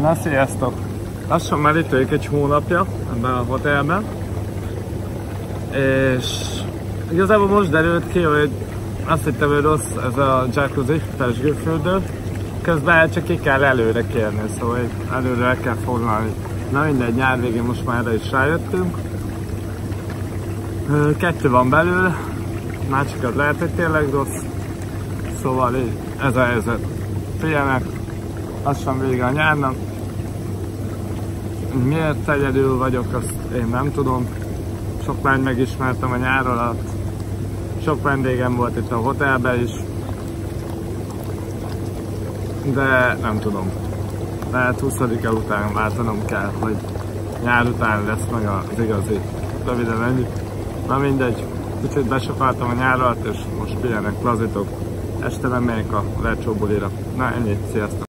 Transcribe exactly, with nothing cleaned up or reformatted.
Na sziasztok! Lassan már itt vagyok egy hónapja ebben a hotelben, és igazából most derült ki, hogy azt hittem, hogy rossz ez a jacuzzi pezsgőfürdő, közben csak ki kell előre kérni, szóval előre el kell foglalni. Na mindegy, nyár végén most már erre is rájöttünk. Kettő van belőle, másikat lehet, hogy tényleg rossz, szóval így ez a helyzet. Figyelnek, lassan vége a nyárnak. Miért egyedül vagyok, azt én nem tudom. Sok lányt megismertem a nyár alatt. Sok vendégem volt itt a hotelben is. De nem tudom. Lehet huszadika után váltanom kell, hogy nyár után lesz meg az igazi. Röviden ennyi. Na mindegy. Kicsit besapáltam a nyár alatt, és most pihenek, lazítok. Este nem megyek a lecsó bulira. Na ennyi, sziasztok!